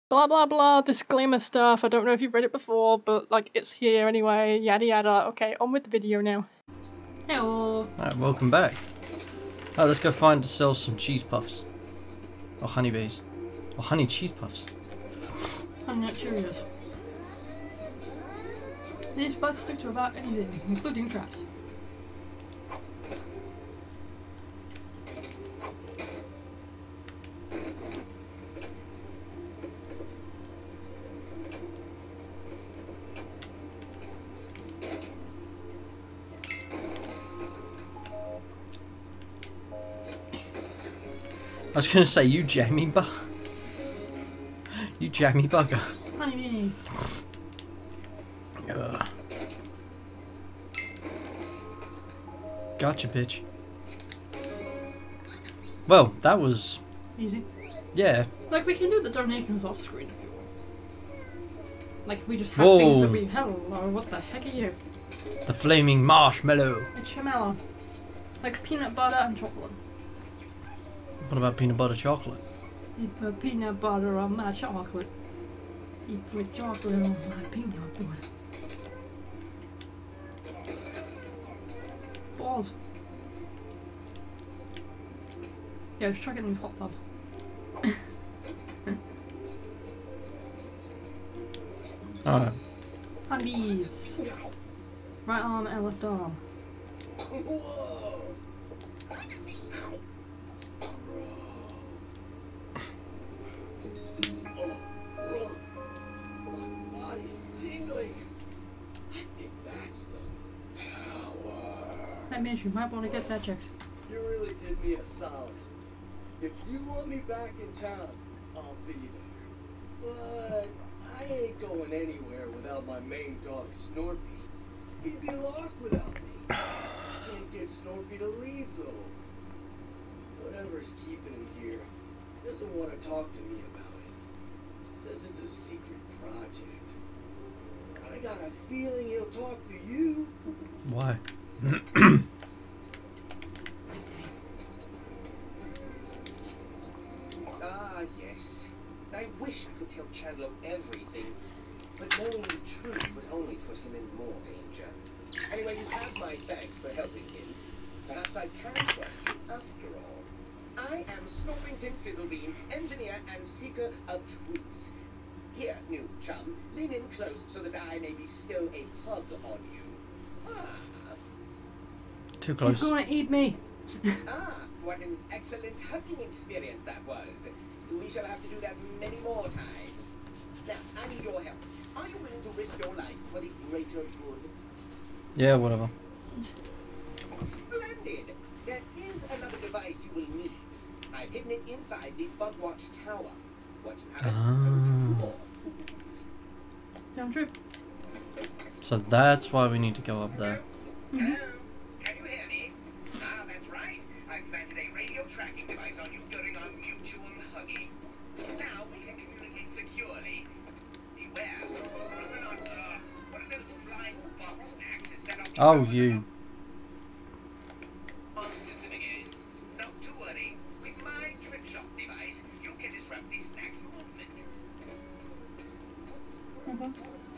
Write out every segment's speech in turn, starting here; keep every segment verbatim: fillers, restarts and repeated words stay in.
blah blah blah disclaimer stuff. I don't know if you've read it before, but like it's here anyway, yada yada. Okay, on with the video now. Hello. Alright, welcome back. Alright, let's go find ourselves some cheese puffs. Or honeybees. Or honey cheese puffs. I'm not curious. These bugs stick to about anything, including traps. I was gonna say, you jammy bug. You jammy bugger. Honeybee. Ugh. Gotcha, bitch. Well, that was... Easy. yeah. Like, we can do the donations off screen if you want. Like, we just have Whoa. things that we... Hello, what the heck are you? The flaming marshmallow. It's Shamala. Like peanut butter and chocolate. What about peanut butter chocolate? You put peanut butter on my chocolate. You put chocolate on my peanut butter. Balls. Yeah, let's chuck it in the hot tub. Alright. Honeybees. Right arm and left arm. Whoa! Oh, bro. My body's tingling. I think that's the power. That means you might want to get that checked. You really did me a solid. If you want me back in town, I'll be there. But I ain't going anywhere without my main dog, Snorpy. He'd be lost without me. Can't get Snorpy to leave, though. Whatever's keeping him here, he doesn't want to talk to me about it. Says it's a secret project. But I got a feeling he'll talk to you. Why? Ah, yes. I wish I could tell Chandler everything, but knowing the truth would only put him in more danger. Anyway, you have my thanks for helping him. Perhaps I can trust you after all. I am Snorpington Fizzlebean, engineer and seeker of truths. Here, new chum, lean in close so that I may bestow a hug on you. Ah. Too close. He's gonna eat me. Ah, what an excellent hugging experience that was. We shall have to do that many more times. Now, I need your help. Are you willing to risk your life for the greater good? Yeah, whatever. Splendid! There is another device you will need. I've hidden it inside the Bugwatch Tower. Once you have it, I will tell you more. Down trip. So that's why we need to go up there. Hello? Can you hear me? Ah, that's right. I planted a radio tracking device on you during our mutual hugging. Now we can communicate securely. Beware. We're not, uh, one of those flying box snacks is set up to Oh, power you. the system again. Not to worry. With my trip shot device, you can disrupt the snack's movement. Okay.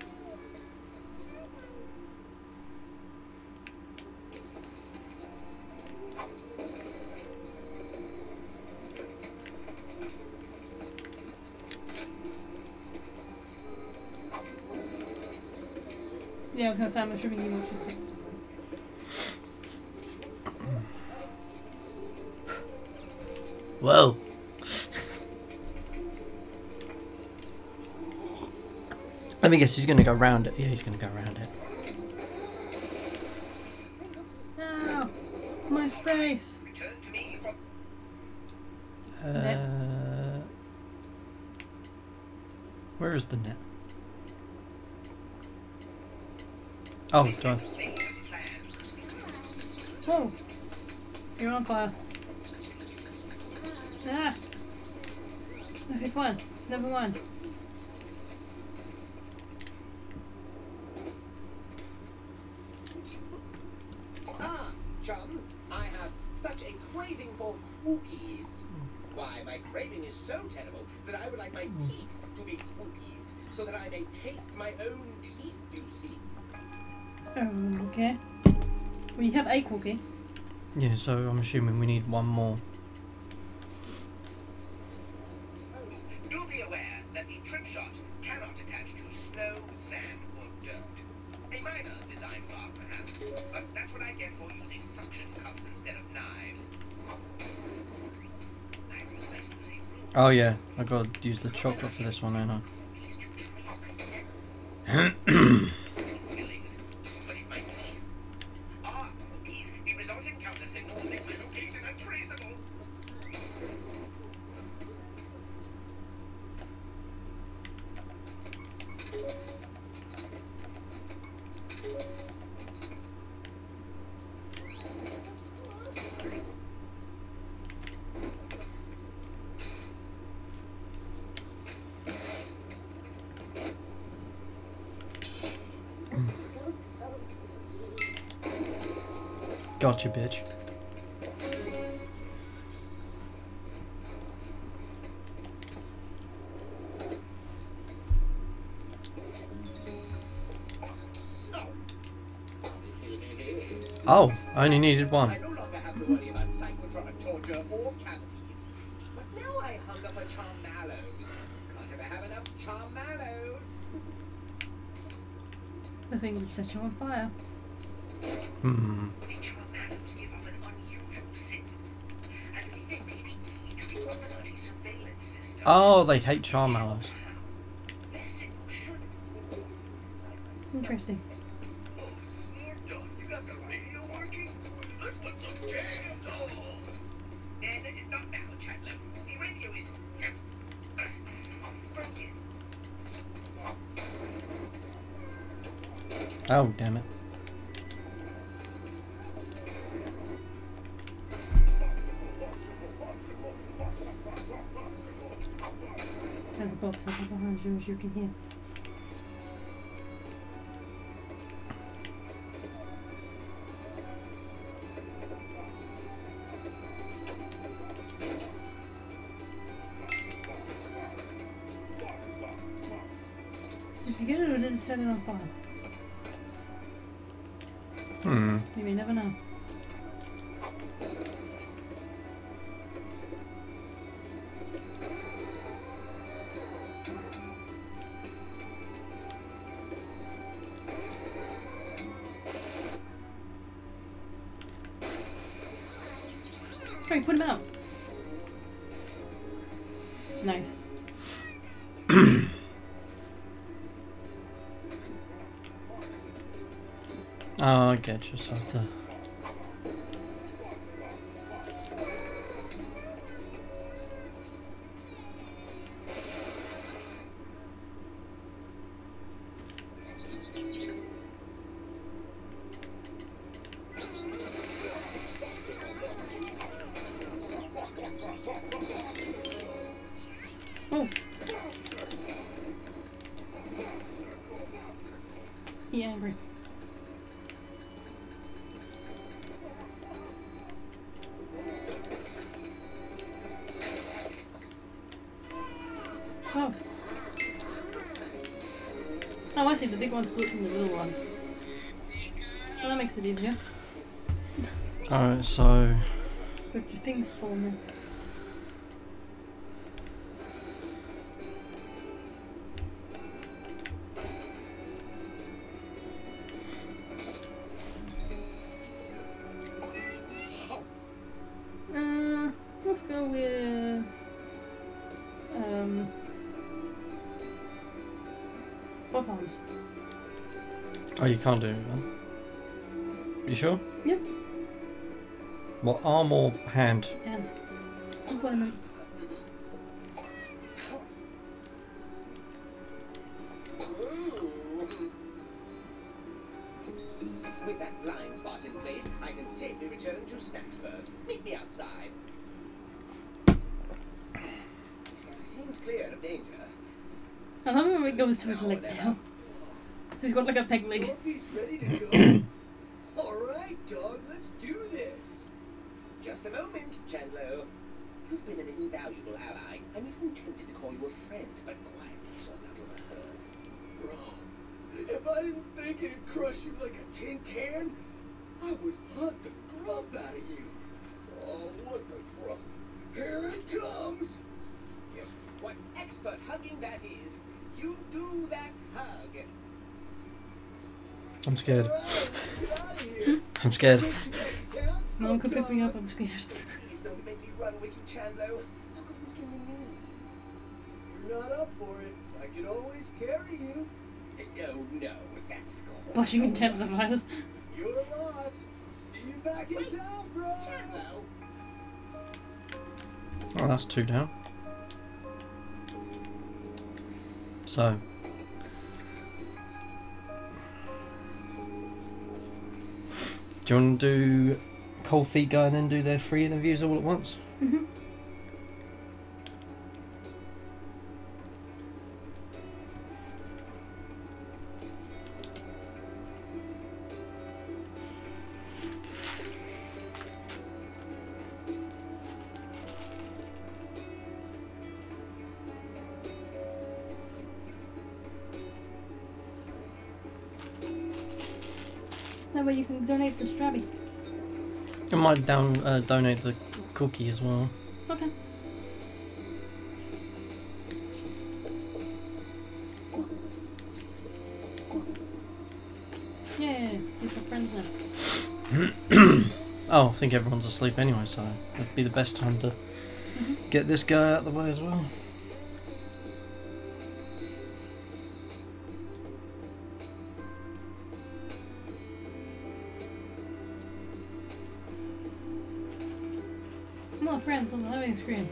Yeah, I was gonna say, I'm assuming you watched it. Whoa. Let me guess, he's gonna go round it. Yeah, he's gonna go round it. Ow! My face! Return to me from Uh, where is the net? Oh, done. Whoa! You're on fire. Ah! Okay, fine. Never mind. Ah, chum, I have such a craving for cookies. Why, my craving is so terrible that I would like my teeth to be so that I may taste my own teeth, you see. Oh, okay. Well, you have a cookie. Yeah, so I'm assuming we need one more. Do be aware that the trip shot cannot attach to snow, sand, or dirt. A minor design flaw, perhaps, but that's what I get for using suction cups instead of knives. I request a room Oh yeah, I gotta use the chocolate for this one, don't I? fillings. But if my teeth are cookies, the resulting counter signal will make my location untraceable. Gotcha, bitch. Oh, I only needed one. I no longer have to worry about psychotronic torture or cavities. But now I hunger for charm mallows. Can't ever have enough charm mallows. The thing that set you on fire. Hmm. The charm mallows give off an unusual scent. And we think may be key to the Illuminati surveillance system. Oh, they hate charm mallows. Their signal should. Interesting. Oh, Snort Dog, you got the radio working? Let's put some jams on. And uh, not now, Chandler. The radio is. It's broken. Oh, damn it. There's a box up behind you, as you can hear. Did you get it or did it set it on fire? Hmm. You may never know. Oh, you put him out. Nice. Oh, I get yourself to. Oh. He angry. Oh. Oh, I see. The big one splits into little ones. Well, that makes it easier. Alright, so. But your things fall in there. Uh, let's go with um both arms. Oh, you can't do it then? You sure? Yeah, What, arm or hand? hands. That's what I meant. With that blind spot in place, I can safely return to Snacksburg. Meet me outside. This guy seems clear of danger. I love it when it goes to his leg down. So he's got like a peg leg. Scorpy's ready to go. All right, dog, let's do this. Just a moment, Chandler. You've been an invaluable ally. I'm even tempted to call you a friend, but quietly so I'm not overheard. didn't crush you like a tin can, I would hunt the grub out of you. Oh, what the grub? Here it comes. Yep. What expert hugging that is. You do that hug. I'm scared. All right, let's get out of here. I'm scared. Get you back to town, No one can pick me Snowdog. up, I'm scared. Please don't make me run with you, Chandlo. How could we in the knees? If you're not up for it, I can always carry you. Oh no, that's cool. Blushing intensifies. You're the loss. See you back in Wait. town, bro. Chandlo. Oh, that's two down. So. Do you want to do Cold Feet go and then do their free interviews all at once? Mm-hmm. That way you can donate to Strabby. I might down uh, donate the cookie as well. Okay. Yeah, he's got friends now. Oh, I think everyone's asleep anyway, so it'd be the best time to get this guy out of the way as well. More friends on the loading screen.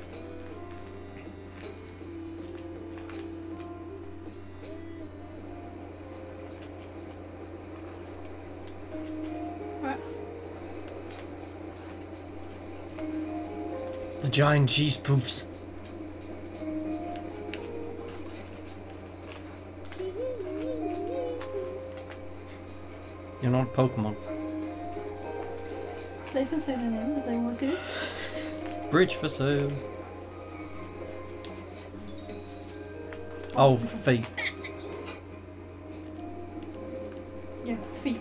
Right. The giant cheese poofs. You're not a Pokemon. They can say their name if they want to. Bridge for sale. Oh, feet. Yeah, feet.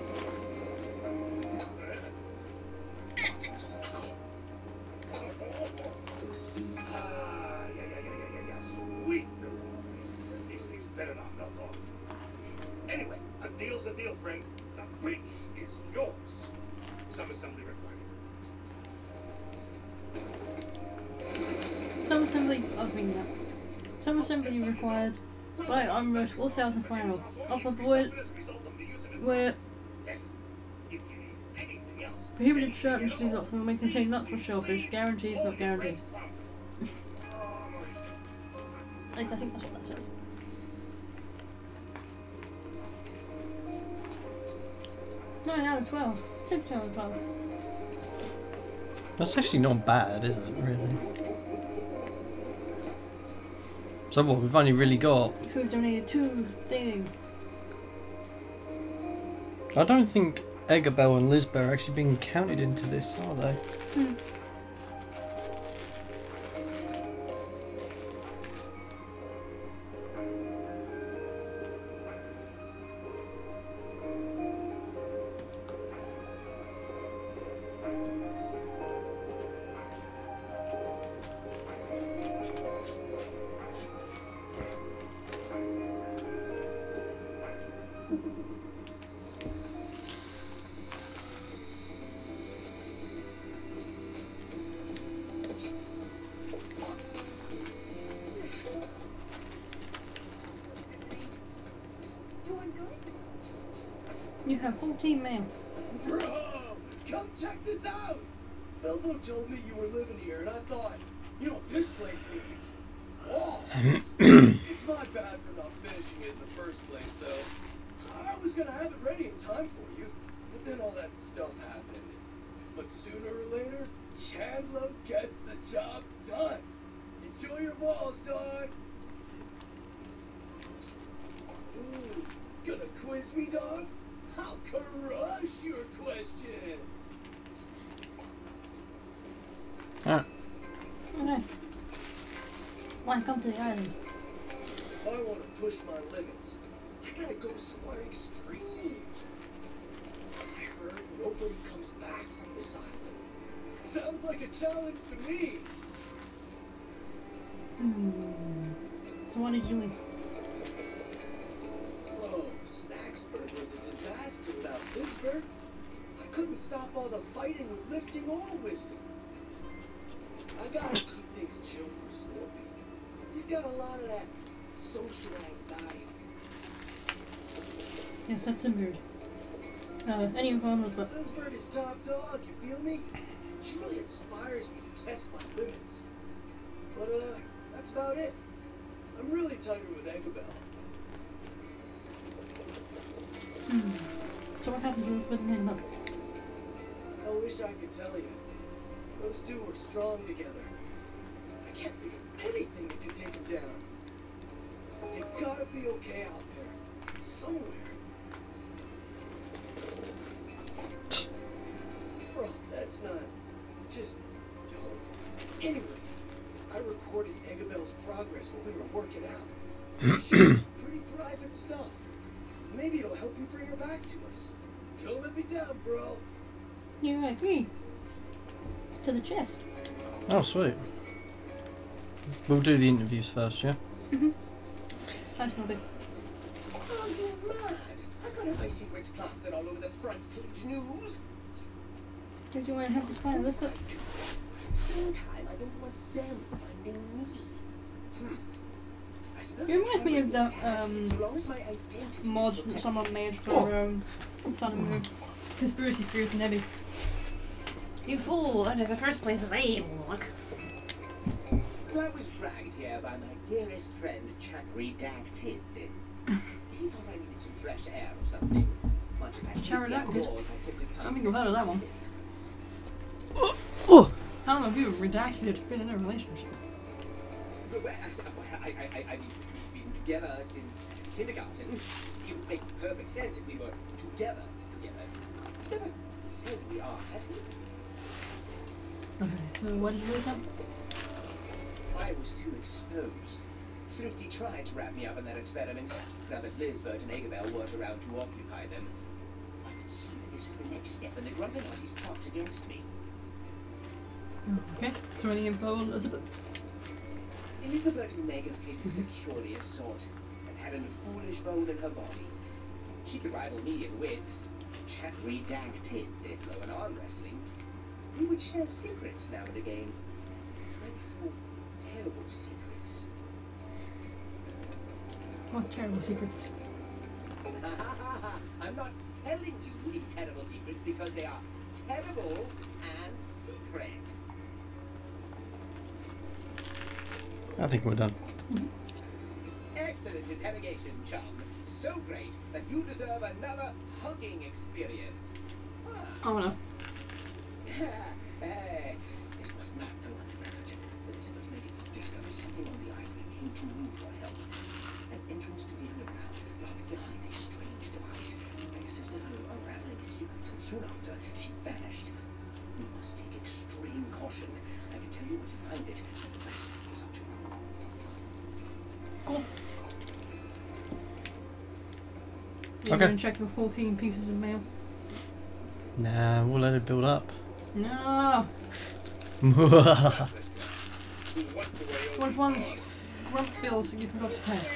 Ah, yeah, yeah, yeah, yeah, yeah, yeah. Sweet. These things better not melt off. Anyway, a deal's a deal, friend. The bridge is yours. Some assembly required. Some assembly, I was thinking that. Some assembly required. Right, I'm rushed. All sales are final. Off of void. Where If you need anything else, prohibited shirt and sleeves optional may contain nuts or shellfish. Guaranteed, not guaranteed. I I think that's what that says. No, now it's twelve. Six out of twelve. That's actually not bad, is it, really? So what, we've only really got... So we've donated two things. I don't think Eggabell and Lisbeth are actually being counted into this, are they? Hmm. You have fourteen mail. Bro, come check this out. Felbo told me you were living here, and I thought, you know what this place needs? Walls. It's my bad for not finishing it in the first place, though. I was gonna have it ready in time for you, but then all that stuff happened. But sooner or later, Chandlo gets the job done. Enjoy your walls, dog. Ooh, gonna quiz me, dog? I'll crush your questions. Alright. Okay. Why come to the island? I want to push my limits. I gotta go somewhere extreme. I heard nobody comes back from this island. Sounds like a challenge to me. Hmm. So what did you leave? Whoa, Snacksburg was a disaster without Lisbeth. I couldn't stop all the fighting with lifting or wisdom. I gotta keep things chill for Snorpy. He's got a lot of that social anxiety. Yes, that's a mood. Uh, any info on what? Lisbeth is top dog, you feel me? She really inspires me to test my limits. But, uh, that's about it. I'm really tighter with Eggabell. Hmm. So what happens to Elizabeth and Hannibal? I wish I could tell you. Those two were strong together. I can't think of anything that could take them down. They gotta be okay out there. Somewhere. Bro, that's not... just... don't. Anyway, I recorded Eggabell's progress when we were working out. She showed some pretty private stuff. Maybe it'll help you bring her back to us. Don't let me down, bro. You agree. To the chest. Oh, sweet. We'll do the interviews first, yeah? Mm-hmm. That's not big. Oh, you're mad. I can't have my secrets plastered all over the front page news. Do you want to help us find Elizabeth? At the same time, I don't want them finding me. Hmm. I suppose You remind I me can of the, tag it um, so long as my identity is Mod protected. someone made for um, Sun and Moon. Conspiracy theories and Nebby. You fool! That is the first place they look. Well, I was dragged here by my dearest friend, Chuck Redacted. He thought I needed some fresh air or something. Much as I Chuck hate the Redacted? outdoors, I simply I can't think I've heard of that one. Oh! How long have you redacted been in a relationship? But, well, I, I, I, I, I mean, we've been together since kindergarten. It would make perfect sense if we were together, together. He's never said we are, has he? Okay, so what did you do with them? I was too exposed. Thrifty tried to wrap me up in that experiment, now that Lisbeth and Eggabell weren't around to occupy them. I could see that this was the next step, and the Grumpelotties talked against me. Oh, okay, so any info on Elizabeth? Elizabeth Megafit was a curious sort, and had a foolish bone in her body. She could rival me in wits. Chuck Redacted did low in arm wrestling. We would share secrets now and again. Dreadful, terrible secrets. What terrible secrets? I'm not telling you the terrible secrets because they are terrible and secret. I think we're done. Excellent interrogation, chum. So great that you deserve another hugging experience. Ah. Oh no. Hey, this must not go underground. Elizabeth Megafit discovered something on the island and came to me for help. An entrance to the underground, locked behind a strange device. I assisted her unraveling its secrets, and soon after, she vanished. You must take extreme caution. I can tell you where to find it, and the rest is up to you. Cool. You Okay. gonna check your fourteen pieces of mail? Nah, we'll let it build up. No! What the way What if one's grump bills that you forgot to pay?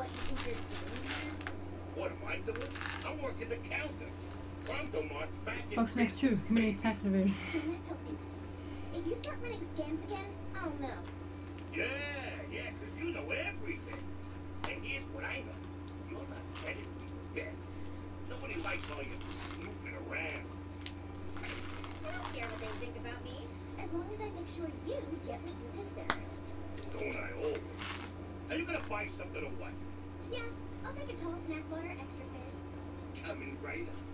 What am I doing? I'm working the counter. Pronto-Mart's back in Box next two, committing tax evasion. Jeanette don't think so. If you start running scams again, I'll know. Yeah, yeah, because you know everything. And here's what I know. You're not getting me, Beth. Nobody likes all your snooping around. I don't care what they think about me, as long as I make sure you get what you deserve. Don't I always? Are you gonna buy something or what? Yeah, I'll take a tall snack bar, extra fizz. Coming right up.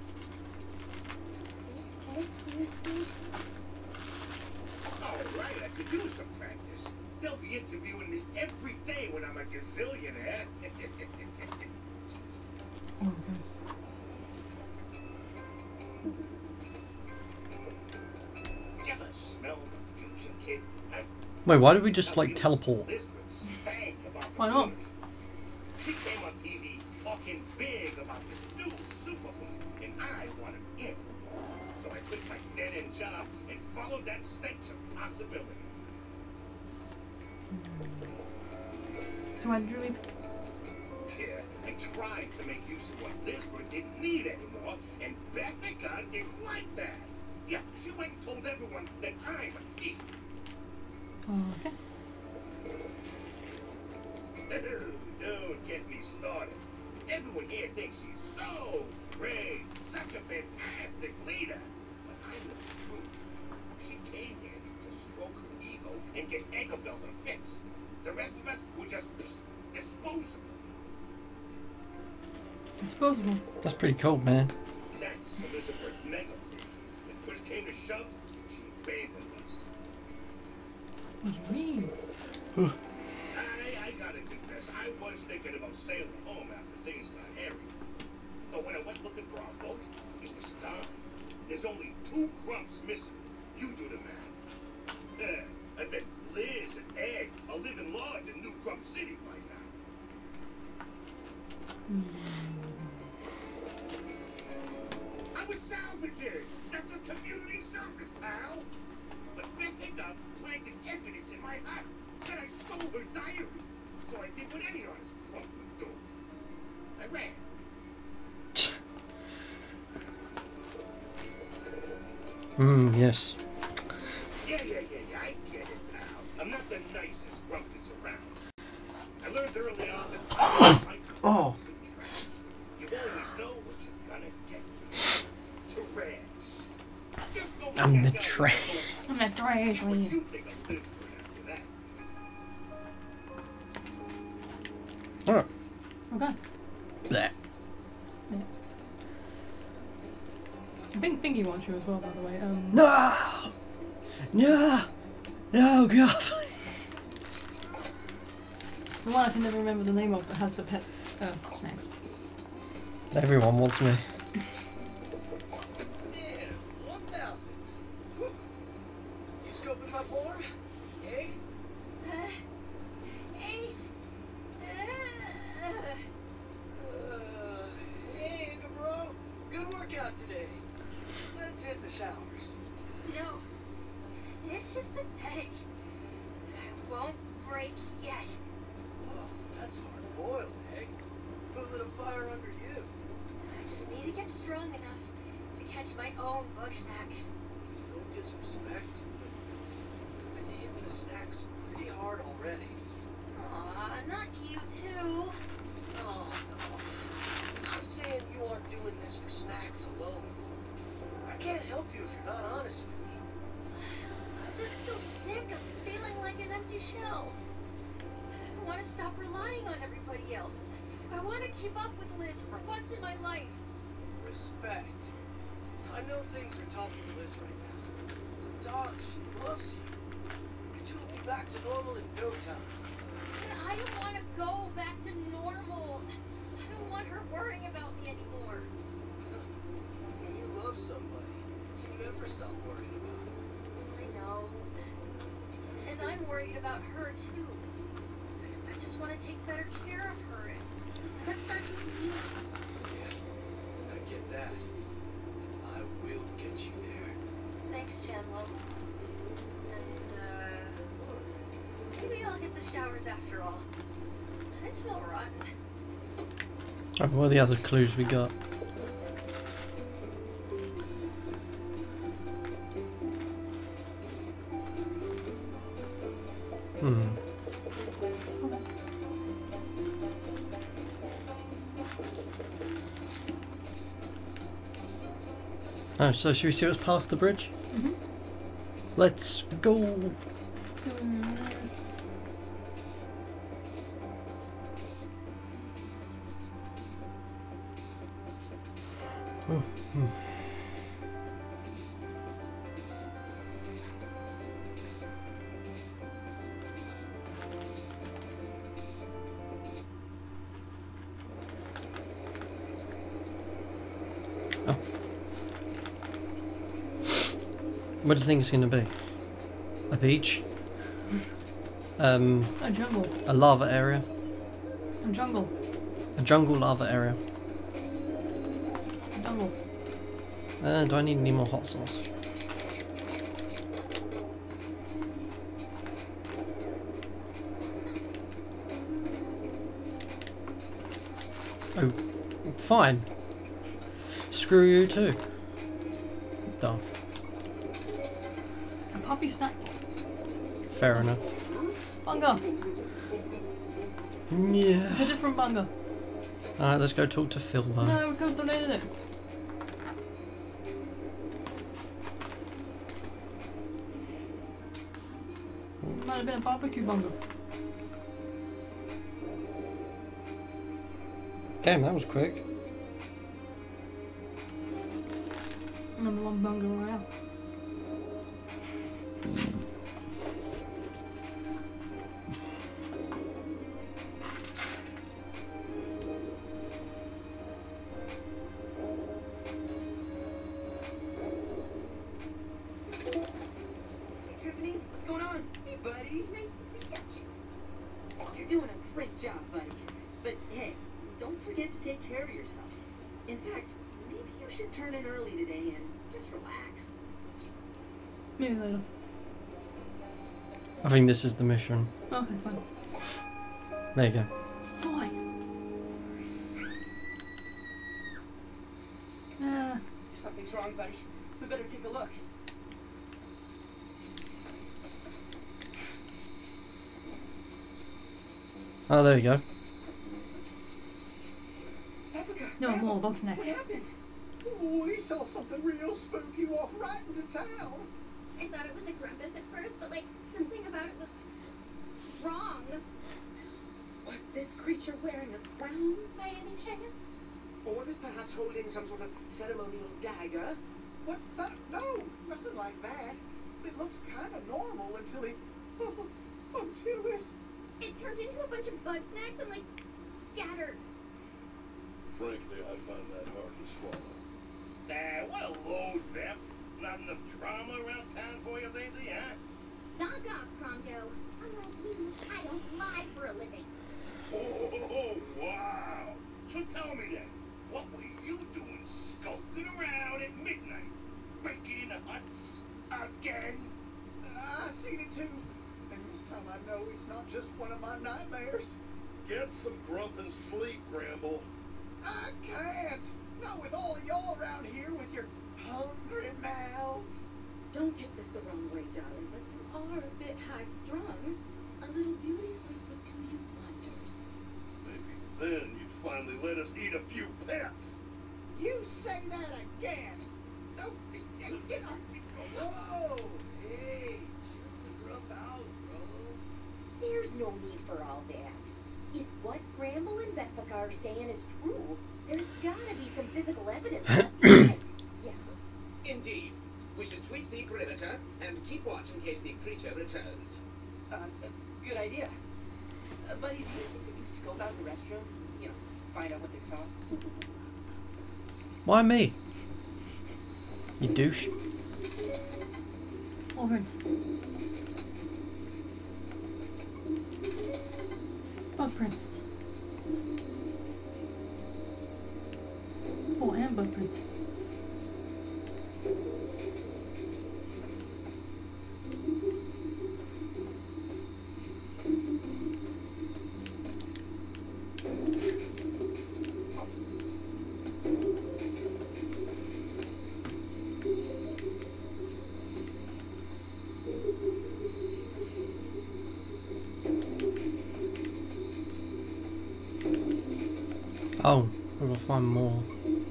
Okay, please, please. All right, I could use some practice. They'll be interviewing me every day when I'm a gazillionaire. Okay. You ever smell the future, kid? Huh? Wait, why did we just like teleport? Lisbeth stank of Why not? opportunity. She came on T V talking big about this new superfood, and I want him in. So I quit my dead-end job and followed that stench of possibility. So why did you leave? Yeah, I tried to make use of what Lisbon didn't need anymore, and Bethica didn't like that. Yeah, she went and told everyone that I'm a thief. Okay. Don't get me started. Everyone here thinks she's so great, such a fantastic leader. But I know the truth. She came here to stroke her ego and get Eggabell to fix. The rest of us were just disposable. Disposable. That's pretty cold, man. That's Elizabeth Megafreak. When push came to shove, she abandoned us. What do you mean? I, I gotta confess, I was thinking about sailing home after things got hairy. But when I went looking for our boat, it was gone. There's only two crumps missing. You do the math. Uh, I bet Liz and Egg are living large in New Crump City by now. I was salvaging. That's a community service, pal. But Bethica planted evidence in my hut. Said I stole her diary. So I did what any honest crump would do. I ran. Hmm, yes. Yeah, yeah, yeah, yeah, I get it, pal. I'm not the nicest grumpus around. I learned early on that I like Oh. some trash. You always know what you're gonna get. Trash. Just go I'm the check out trash. I'm the trash See what man. you think of Lisbon after that. Oh. Okay. Bleh. I think Thingy wants you as well, by the way. Um, No! No! No, God! the one I can never remember the name of that has the pet uh, snacks. Everyone wants me. Yeah, one thousand. You scoping my form? Eh? Uh, eight. Uh, Uh, hey, bro. Good workout today. Let's hit the showers. no. This is pathetic. I won't break yet. Oh, that's hard boiled, Egg. Put a little fire under you. I just need to get strong enough to catch my own bug snacks. No disrespect, but I've been hitting the snacks pretty hard already. Aw, not you too. Oh, no. I'm saying you aren't doing this for snacks alone. I can't help you if you're not honest with me. I'm just so sick of feeling like an empty shell. I want to stop relying on everybody else. I want to keep up with Liz for once in my life. Respect. I know things are tough with Liz right now. Dog, she loves you. But you'll be back to normal in no time. And I don't want to go back to normal. I don't want her worrying about me anymore. When you love somebody, you never stop worrying about it. I know. And I'm worried about her too. I just want to take better care of her. And that starts with me. Yeah, I get that. I will get you there. Thanks, Chandler. And, uh, maybe I'll hit the showers after all. I smell rotten. Oh, what are the other clues we got? Hmm. Oh, so should we see what's past the bridge? Mhm. Let's go. Oh, hmm. Oh. What do you think it's going to be? A beach? Um, A jungle. a lava area? A jungle. A A jungle lava area. Jungle. Uh, do I need any more hot sauce? Oh, fine. Screw you too. Dumb. A puppy snack. Fair enough. Bunga. Yeah. It's a different bunga. Alright, let's go talk to Phil though. No, we could have donated it. Might have been a barbecue bunga. Damn, that was quick. Number one bunga royale. Tiffany, what's going on? Hey, buddy. Nice to see you. Oh, you're doing a great job, buddy. But hey, don't forget to take care of yourself. In fact, maybe you should turn in early today and just relax. Maybe later. I think this is the mission. Okay, fine. There you go. Fine. Uh, Something's wrong, buddy. We better take a look. Oh, there you go. Africa. no more box What next. happened? Oh, we saw something real spooky walk right into town. I thought it was a Grumpus at first, but like something about it was wrong. Was this creature wearing a crown by any chance? Or was it perhaps holding some sort of ceremonial dagger? What? No, no, nothing like that. It looked kind of normal until it... until it... It turned into a bunch of bug snacks and like scattered. Frankly, I find that hard to swallow. Nah, what a load, Beth. Not enough drama around town for you lately, huh? Zog off, Pronto. Unlike you, I don't lie for a living. Oh, wow. So tell me then, what were you doing skulking around at midnight? Breaking into huts? Again? I seen it too. And this time I know it's not just one of my nightmares. Get some grump and sleep, Gramble. I can't. Not with all of y'all around here with your hungry mouths. Don't take this the wrong way, darling, but you are a bit high-strung. A little beauty sleep would do you wonders. Maybe then you'd finally let us eat a few pets. You say that again. Oh, get up. Whoa! Hey, chill the grump out, bros. There's no need for all that. If what Bramble and Beffica are saying is true, there's gotta be some physical evidence. Yeah. Indeed. We should sweep the perimeter and keep watch in case the creature returns. Uh, good idea. Uh, buddy, do you think you can scope out the restroom? You know, find out what they saw? Why me? You douche. All prints. Bug prints. Oh, and bug prints. Oh, we're gonna find more.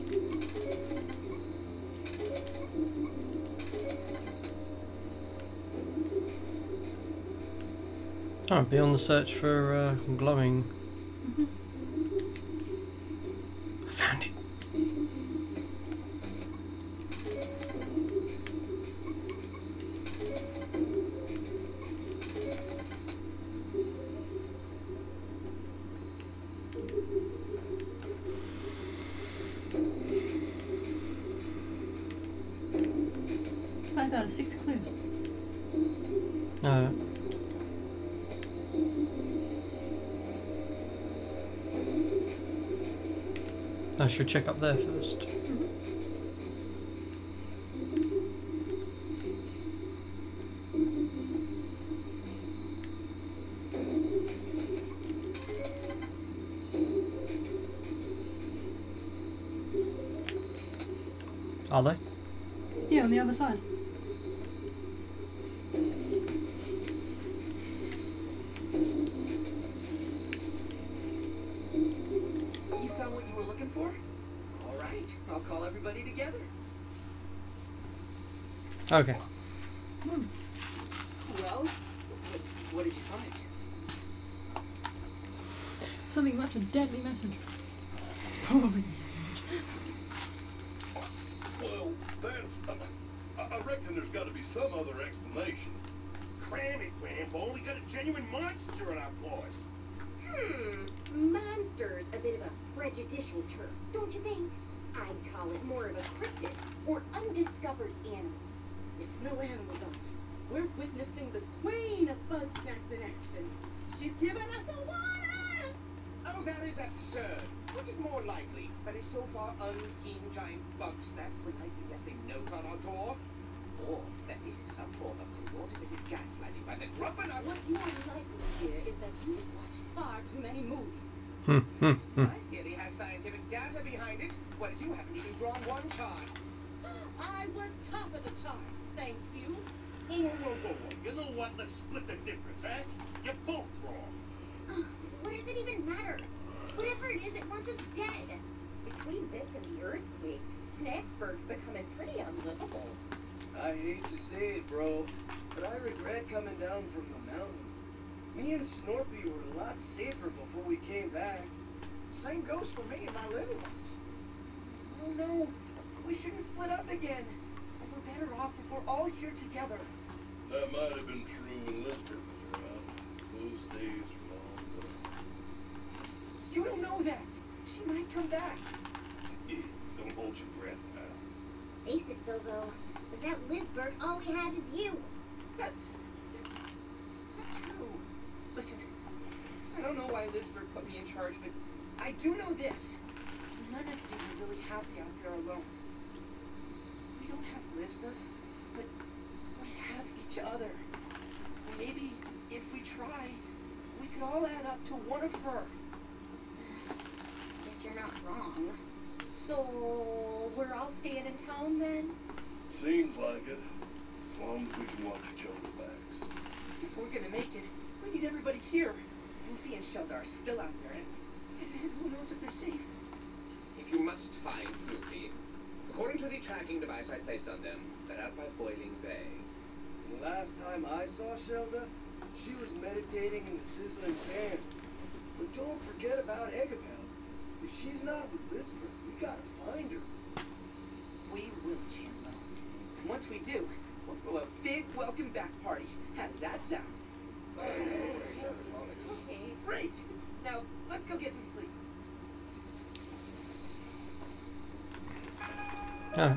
Oh, be on the search for uh, glowing. Mm-hmm. I found it. Five out of six clues. No. I should check up there first. Are they? Yeah, on the other side. You found what you were looking for? All right, I'll call everybody together. Okay. Well, what, what did you find? Something left a deadly message. It's probably. Well, that's... Uh, I I reckon there's got to be some other explanation. Cram it, Graham. We've only got a genuine monster in our paws. Hmm, monster's a bit of a prejudicial term, don't you think? I'd call it more of a cryptid or undiscovered animal. It's no animal, Doc. We're witnessing the queen of bug snacks in action. She's giving us a warning! Oh, that is absurd. Which is more likely, that a so far unseen giant bug snack politely left a note on our door? Or that this is some form of coordinated gaslighting by the Gruppen? What's more likely here is that you've watched far too many movies. Hmm, hmm, hmm. My theory has scientific data behind it, whereas you haven't even drawn one chart. I was top of the charts, thank you. Whoa, whoa, whoa, whoa, whoa. You know what? Let's split the difference, eh? You're both wrong. What does it even matter? Whatever it is, it wants us dead. Between this and the earthquakes, Snacksburg's becoming pretty unlivable. I hate to say it, bro, but I regret coming down from the mountain. Me and Snorpy were a lot safer before we came back. Same goes for me and my little ones. Oh no, we shouldn't split up again. We're better off if we're all here together. That might have been true when Lisbeth was around. Those days are long gone. You don't know that. She might come back. Yeah, don't hold your breath, pal. Face it, Bilbo. Without Lisbeth, all we have is you. That's... that's not true. Listen, I don't know why Lisbeth put me in charge, but I do know this. None of you are really happy out there alone. We don't have Lisbeth, but we have each other. And maybe if we try, we could all add up to one of her. Guess you're not wrong. So, we're all staying in town then? Seems like it. As long as we can watch each other's backs. If we're gonna make it, we need everybody here. Luffy and Sheldar are still out there, and, and who knows if they're safe. If you must find Floofy, according to the tracking device I placed on them, they're out by Boiling Bay. The last time I saw Shelda, she was meditating in the sizzling sands. But don't forget about Eggabell. If she's not with Lisbeth, we gotta find her. We will, Chandler. And once we do, we'll throw a big welcome back party. How does that sound? Great! Now, let's go get some sleep. Oh.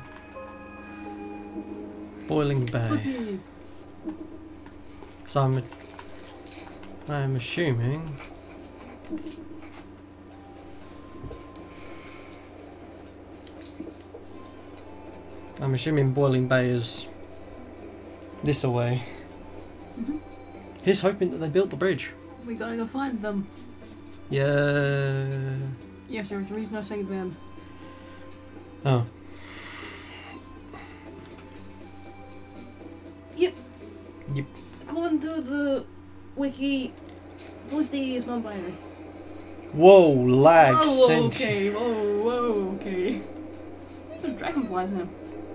Boiling Bay. Flippy. So I'm, I'm assuming. I'm assuming Boiling Bay is this away. Mm-hmm. He's hoping that they built the bridge. We gotta go find them. Yeah. Yes, there was a reason I sang them. Oh. Yep. Yep. According to the wiki, Felicity is non-binary. Whoa, lag. Oh, cinch. okay. Whoa, whoa, okay. There's dragonflies now.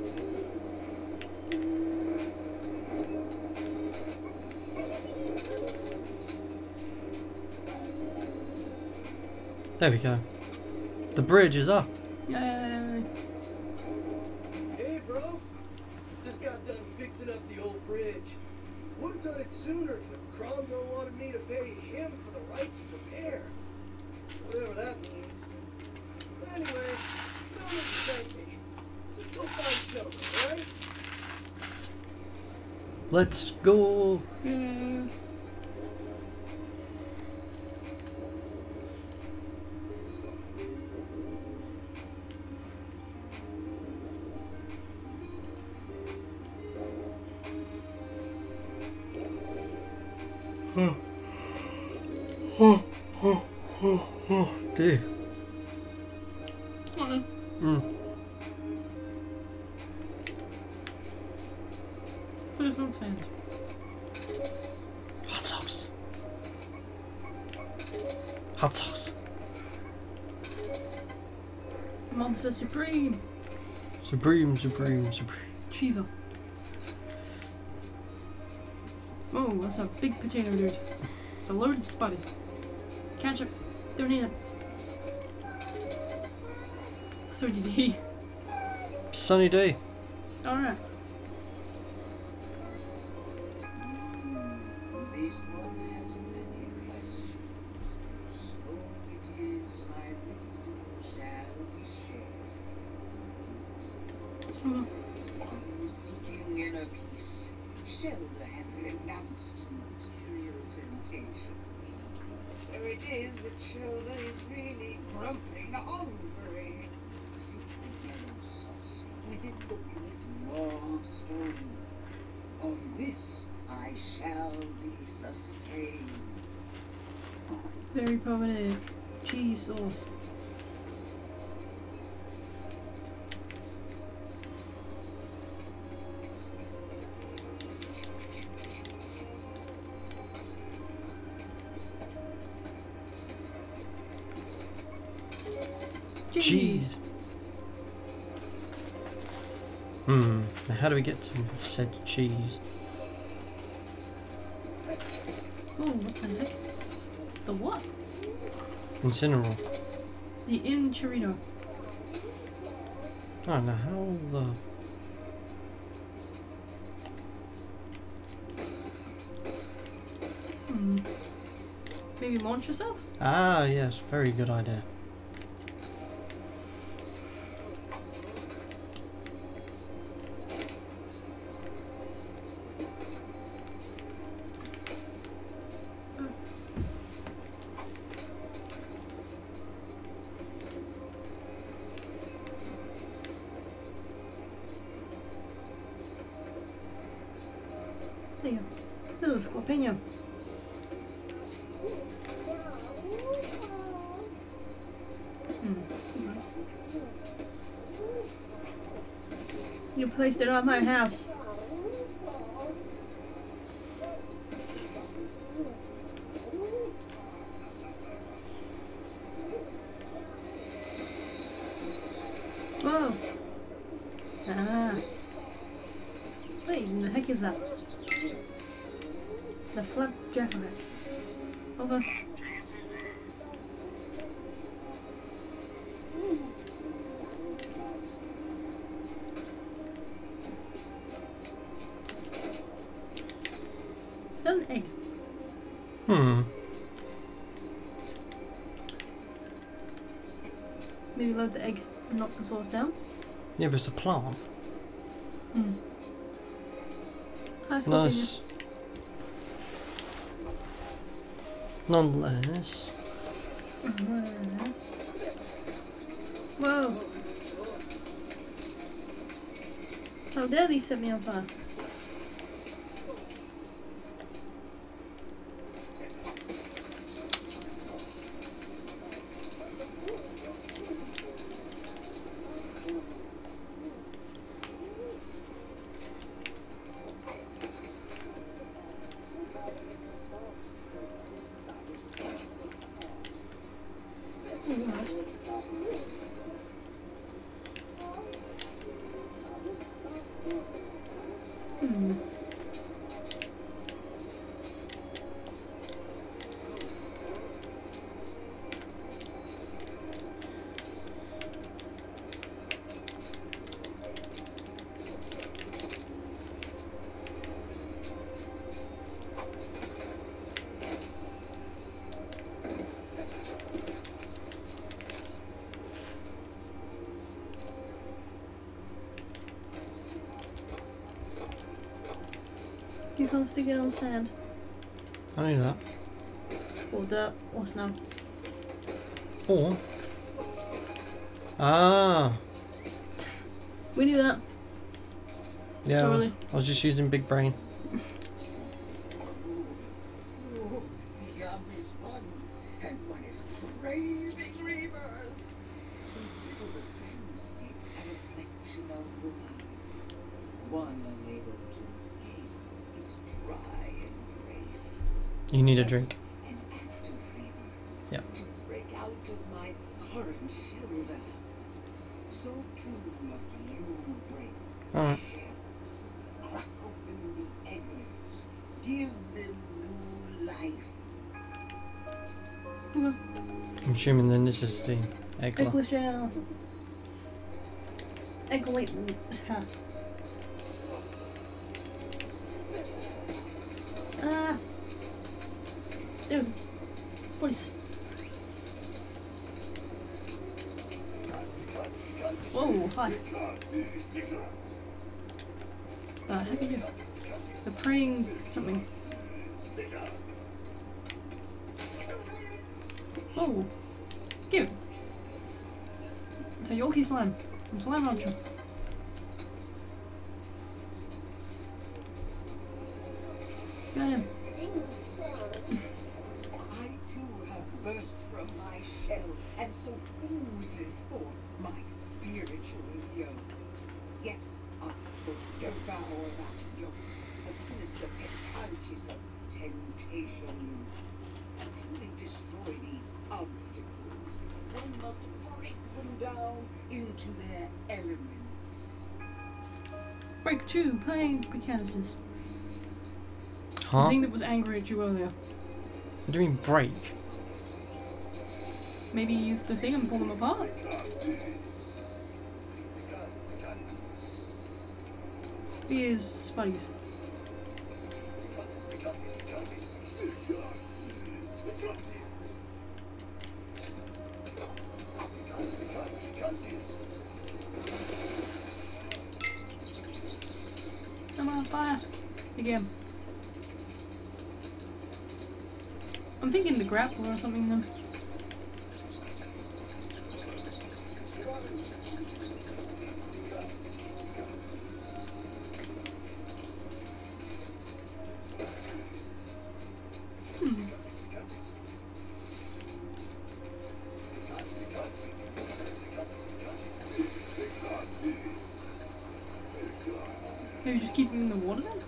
There we go. The bridge is up. Yay. Hey, bro. Just got done fixing up the old bridge. Would have done it sooner, but Crondo wanted me to pay him for the rights of repair. Whatever that means. Anyway, don't need to thank me. Just go find Shelda, alright? Let's go. Mm. Oh. Oh, oh, oh, oh, dear. Uh-uh. Mm. First one sounds. Hot sauce. Hot sauce. Monster Supreme. Supreme, supreme, supreme. Cheeser. Oh, that's a big potato, dude. The loaded spotty. Ketchup. Don't need it. So did he. Sunny day. Alright. This one has many questions. So it is my wisdom shall be shared. On seeking inner peace, Shelda has renounced material temptations. So it is that Shelda is really grumping hungry. Seek the yellow sauce within the great maw of stone. On this I shall be sustained. Very poetic. Cheese sauce. Cheese. Hmm. Now how do we get to said cheese? Oh, what the heck? The what? Incineroar. The Enchirito. Oh, now how the... Hmm. Maybe launch yourself? Ah, yes. Very good idea. There you go. Little Scorpino. Hmm. You placed it on my house. Oh. Ah. Wait, what the heck is that? The flap jacket. Okay. An egg. Hmm. Maybe load the egg and knock the sauce down. Yeah, but it's a plant. Hmm. Hi, Scorpino. Nice. Nonetheless. Whoa. How dare they set me on fire? Hmm. You can't stick it on sand. I know that. Or dirt, or snow. Or... Ah. We knew that. Yeah, Totally. I was just using big brain. You need a drink. An act of rebirth. Yep. To break out of my current shell life. So too must you break Alright. shells. Crack open the eggers. Give them new life. I'm assuming then this is the egg. Egg shell. Egg latent. Ha. Ah. Dude. Please. Whoa, hi. Uh, heck are you? The praying something. Whoa. Cute. It's a Yorkie slime. It's a slime launcher. Got him. I too have burst from my shell, and so oozes forth my spiritual yoke. Yet obstacles devour that yoke, a sinister peccantis of temptation. To truly destroy these obstacles, one must break them down into their elements. Break two, playing mechanics. Huh? The thing that was angry at you earlier. What do you mean break? Maybe use the thing and pull them apart? Fears space. Come on, fire! Again. I'm thinking the grappler or something though. Hmm. Maybe just keep him in the water then?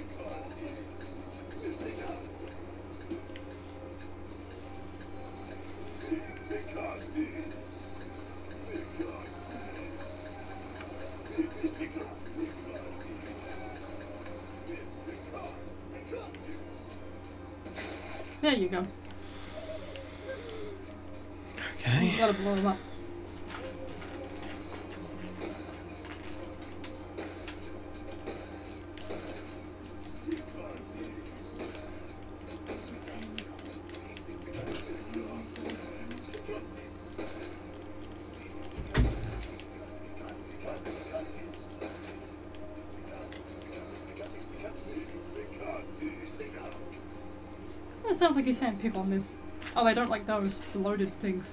There you go. Okay. You just gotta blow him up. That sounds like he's saying pick on this. Oh, they don't like those, the loaded things.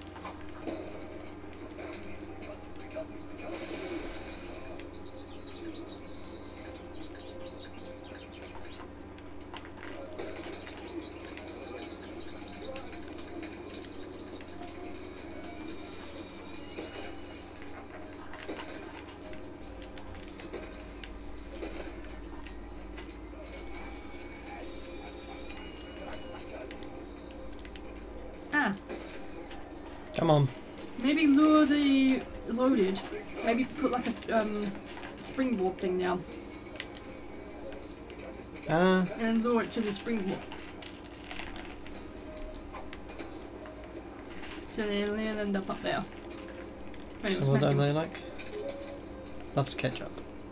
Ah, Come on. maybe lure the loaded. Maybe put like a um, springboard thing down. Uh, And then lure it to the springboard. So they'll end up up there. Maybe so it'll what smack do him. they like? Loves ketchup.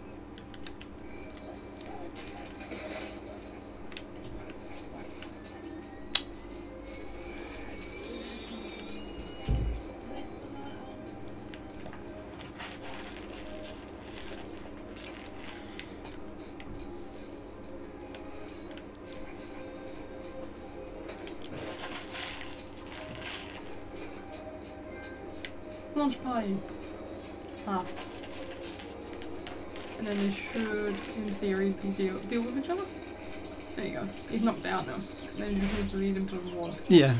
Launch pie. Ah. And then they should, in theory, be deal deal with each other. There you go. He's knocked out now. Then you just need to lead him to the water. Yeah.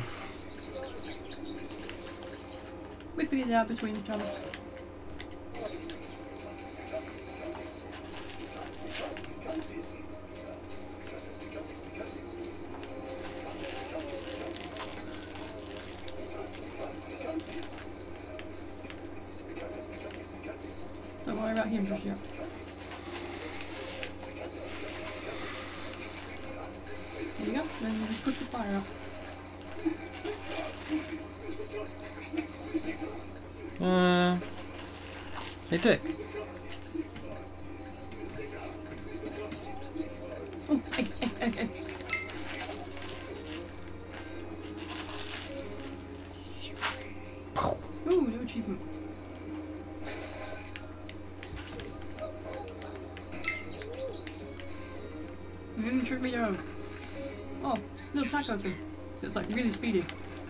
We figured it out between each other. Don't worry about him just yet. There you go, then you just put the fire up. Uh, they do it. Oh, egg, egg, egg, egg. Ooh, new achievement. Miniature video. Oh, little taco thing. It's like really speedy.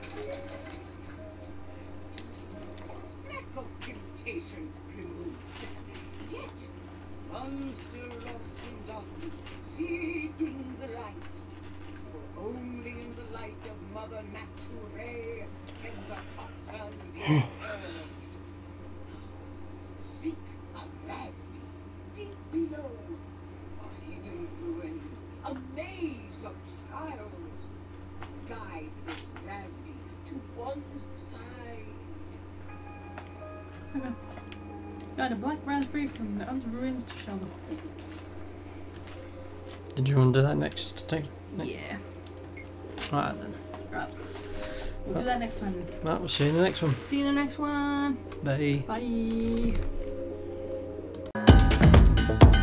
Snack of temptation removed. Yet, one still lost in darkness, seeking the light. For only in the light of Mother Nature can the hot sun be purged. Seek a raspberry deep below. A hidden ruin, a maze of trials. Guide this raspberry to one's side. Okay. Got a black raspberry from the outer ruins to Sheldon. Did you want to do that next thing? Yeah. Alright then. Right. We'll do that next time then. Right, we'll see you in the next one. See you in the next one. Bye. Bye.